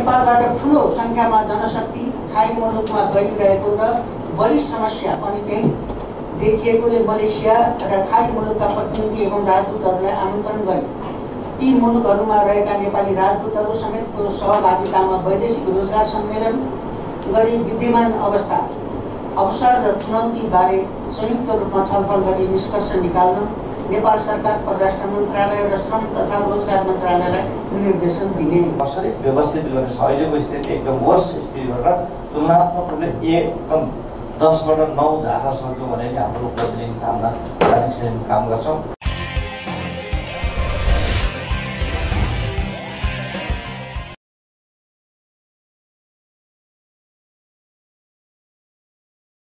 नेपालबाट ठुलो संख्यामा जनशक्ति खाडी मुलुकमा गइरहेको र बढी समस्या पनि त्यही देखिएकोले मलेसिया र खाडी मुलुकका प्रतिनिधि एवं राजदूतहरूलाई आमन्त्रण गरे। ती मुलुकहरूमा रहेका नेपाली राजदूतहरू समेतको सहभागितामा वैदेशिक रोजगार सम्मेलन गरी विद्यमान अवस्था, अवसर र चुनौतीबारे संयुक्त रूपमा छलफल गरी निष्कर्ष निकाल्न नेपाल सरकार, परराष्ट्र मन्त्रालय र श्रम तथा रोजगार मन्त्रालयलाई निर्देशन दिने। कसरी व्यवस्थित गर्ने अहिलेको स्थिति एकदम वर्स्ट स्थितिबाट तुलनात्मक रूपले एकदम 10बाट 9 झार्न सक्यो भने हाम्रो प्रतिनिधि काम गर्छौँ।